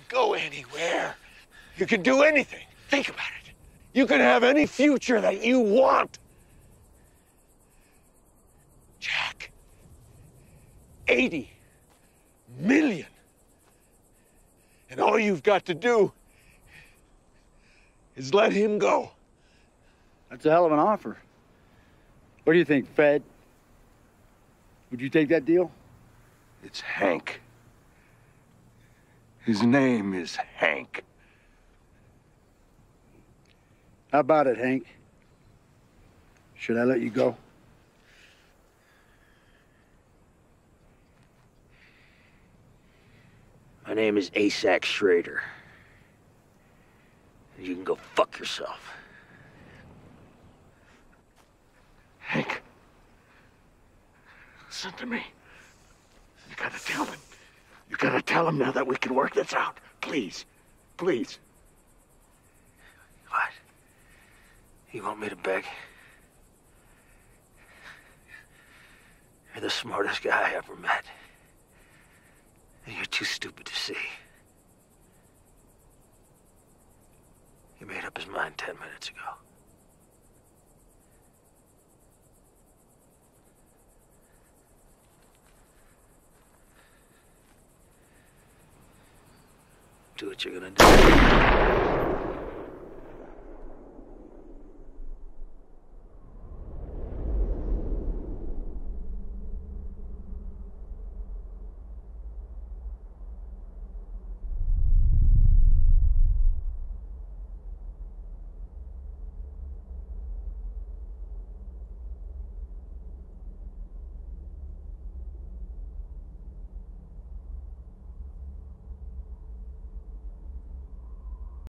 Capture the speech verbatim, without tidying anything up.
go anywhere. You can do anything. Think about it. You can have any future that you want. Jack, eighty million. And all you've got to do is let him go. That's a hell of an offer. What do you think, Fed? Would you take that deal? It's Hank. His name is Hank. How about it, Hank? Should I let you go? My name is Asac Schrader. You can go fuck yourself. Hank, listen to me. You gotta tell him. You gotta tell him now that we can work this out. Please. Please. What? You want me to beg? You're the smartest guy I ever met. And you're too stupid to see. He made up his mind ten minutes ago. Do what you're gonna do.